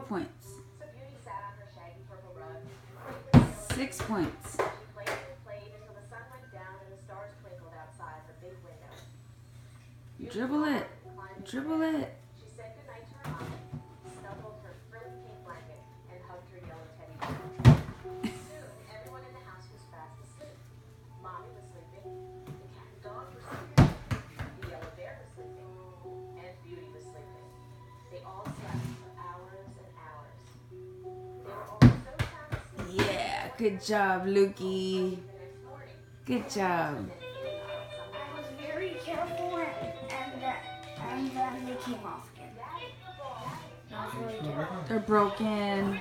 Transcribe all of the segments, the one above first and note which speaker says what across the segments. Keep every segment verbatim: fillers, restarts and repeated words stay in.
Speaker 1: points.
Speaker 2: So Beauty sat on her shaggy purple rug.
Speaker 1: Six points.
Speaker 2: She played and played until the sun went down and the stars twinkled outside her big window.
Speaker 1: Dribble it. Dribble it.
Speaker 2: She said goodnight to her mom, snuggled her frilly pink blanket, and hugged her yellow teddy bear. Soon, everyone in the house was fast asleep. Mommy was sleeping, the cat and dog were sleeping, the yellow bear was sleeping, and Beauty was sleeping. They all slept for hours and hours. They were all so sound asleep.
Speaker 1: Yeah, good job, Lukey.
Speaker 2: The next morning,
Speaker 1: Good job.
Speaker 3: I was very careful and, and, then, and then they came off again. I was really careful.
Speaker 1: They're broken.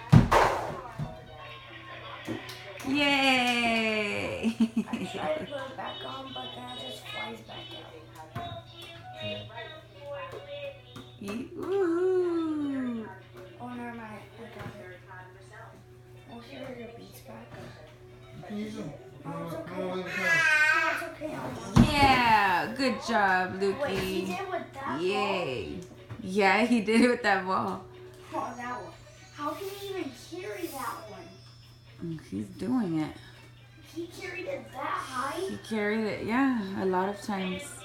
Speaker 1: Yay!
Speaker 3: I tried to put it back on, but then it just flies back out.
Speaker 1: Woohoo!
Speaker 3: Oh, never mind. I got it. We'll hear your beats back. Oh, it's okay. No, it's okay. I'll do it.
Speaker 1: Yeah, good job,
Speaker 3: Wait, he
Speaker 1: Lukey.
Speaker 3: did with that
Speaker 1: Yay! Yeah, he did it with that ball.
Speaker 3: ball. Oh, that one. How can he even carry that one?
Speaker 1: Mm, He's doing it.
Speaker 3: He carried it that high?
Speaker 1: He carried it, yeah, a lot of times.